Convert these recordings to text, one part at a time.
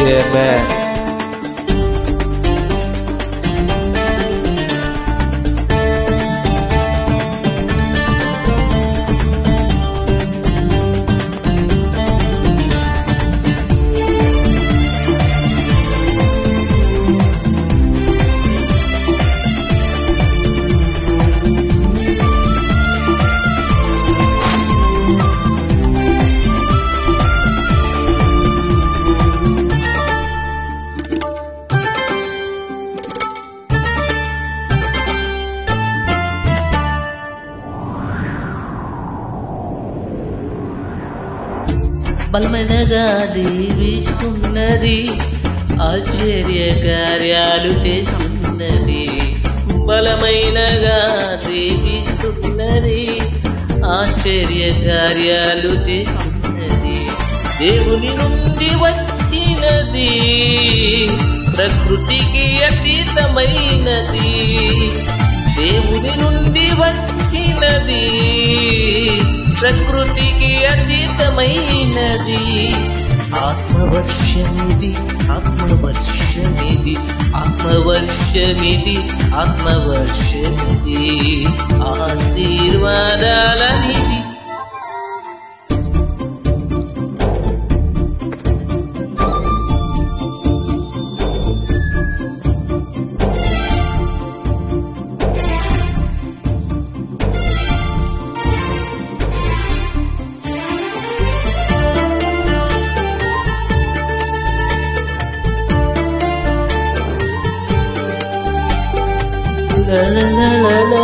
Amen. బలమైనగా దీవిస్తున్నది, ఆశ్చర్య కార్యాలు చేస్తున్నది. బలమైనగా దీవిస్తున్నది, ఆశ్చర్య కార్యాలు చేస్తున్నది. దేవుని నుండి వచ్చినది, ప్రకృతికి అతీతమైనది. దేవుని నుండి వచ్చినది, ప్రకృతికి అతీతమైనది. ఆత్మవర్షమిది, ఆత్మవర్షమిది, ఆత్మవర్షమిది, ఆత్మవర్షమిది. ఆశీర్వాదాలనిది. La la la la la.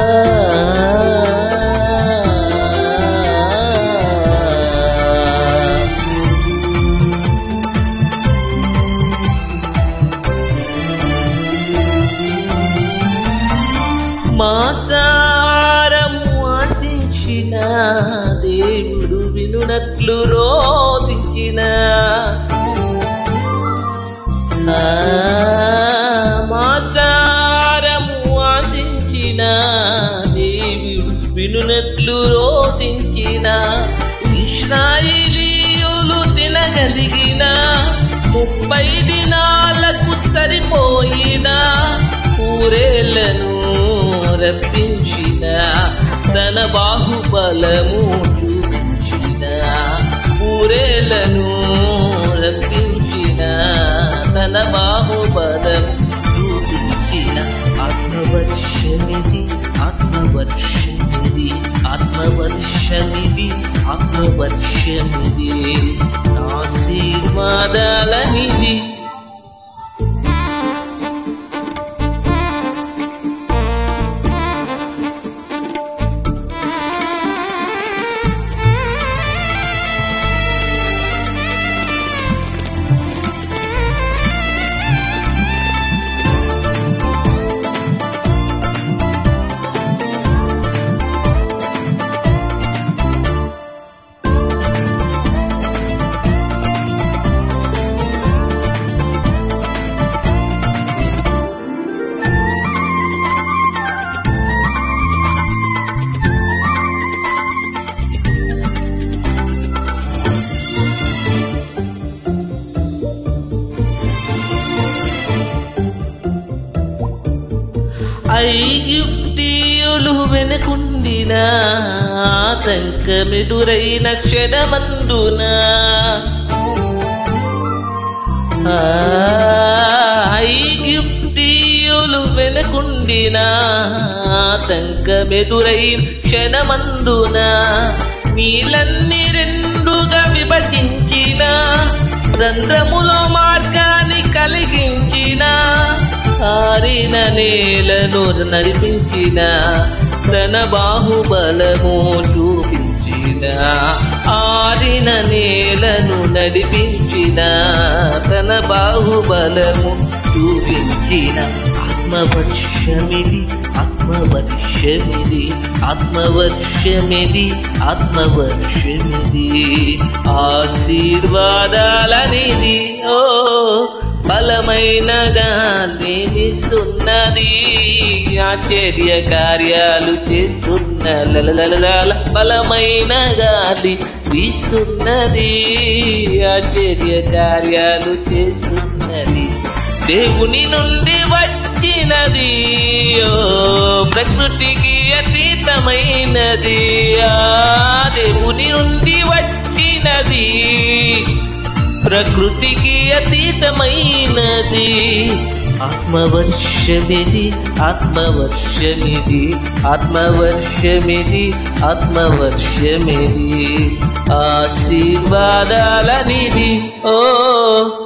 మాసారము ఆశించిన దేవుడు వినునట్లు రోధించిన దేవుడు వినునట్లు రోధించిన. ఇశ్రాయేలీయులు తినగలిగిన 30 దినాలకు సరిపోయిన పూరేళ్లను రప్పించిన, తన బాహుబలము చూపించిన. పూరేళ్లను రప్పించిన, తన బాహుబలము చూపించిన. ఆత్మవర్షమిది, ఆత్మవర్షమిది, ఆత్మవర్షమిది, ఆత్మవర్షమిది. ఆశీర్వాదాలనిది. ఐగుప్తీయులు వెనుకుండిన ఆతంకమెదురైన క్షణమందున, ఐగుప్తీయులు వెనుకుండిన ఆతంకమెదురైన క్షణమందున, నీళ్ళన్ని రెండుగా విభజించిన, రంధ్రములో మార్గాన్ని కలిగించిన, ఆరిన నేలను నడిపించిన, తన బాహుబలము చూపించిన. ఆరిన నేలను నడిపించిన, తన బాహుబలము చూపించిన. ఆత్మవర్షమిది, ఆత్మవర్షమిది, ఆత్మవర్షమిది, ఆత్మవర్షమిది. ఆశీర్వాదాలనిది. ఓ బలమైనగా దీవిస్తున్నది, ఆశ్చర్య కార్యాలు చేస్తున్న. బలమైన గాలి వీస్తున్నది, ఆశ్చర్య కార్యాలు చేస్తున్నది. దేవుని నుండి వచ్చినది, ఓ ప్రకృతికి అతీతమైనది. దేవుని నుండి వచ్చినది, ప్రకృతికి అతీతమైనది. ఆత్మవర్షమిది, ఆత్మవర్షమిది, ఆత్మవర్షమిది, ఆత్మవర్షమిది. ఆశీర్వాదాల నిధి, ఓ